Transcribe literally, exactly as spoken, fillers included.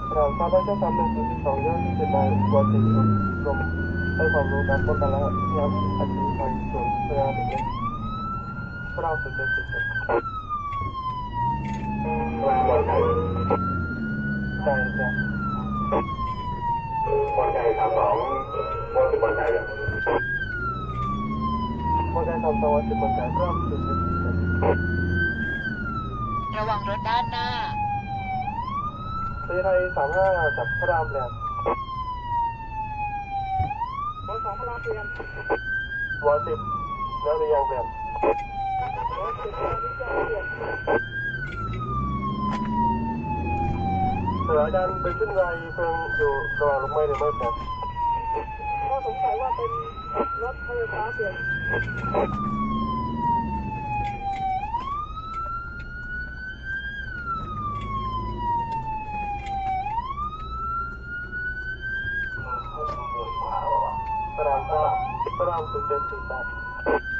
เราทราบว่าเจ้าสามหนึ่งศูนย์สิบสองเจ้าที่เป็นนายวัวติกรมให้ความรู้การป้องกันและยามอัคคีภัยส่วนเพื่อเด็กเล็กเราสุดเจ็ดสิบเจ็ดใช่ใช่บอลใจสามสองบอลสิบบอลใจเลยบอลใจสามสองสิบบอลใจเราสุดเจ็ดสิบเจ็ดระวังรถด้านหน้าสีไทยสามห้าจากพระรามแหลมบอลสองพระรามเปลี่ยนบอลสิบแล้วหรือยังเปลี่ยนบอลสิบแล้วที่จะเปลี่ยนสถานการณ์เป็นเช่นไรเพิ่งอยู่ระหว่างลงไม้หรือไม่เปลี่ยนก็สงสัยว่าเป็นรถไฟฟ้าเปลี่ยนพระรามเก้าพระรามสุดเจ็ดสี่แปด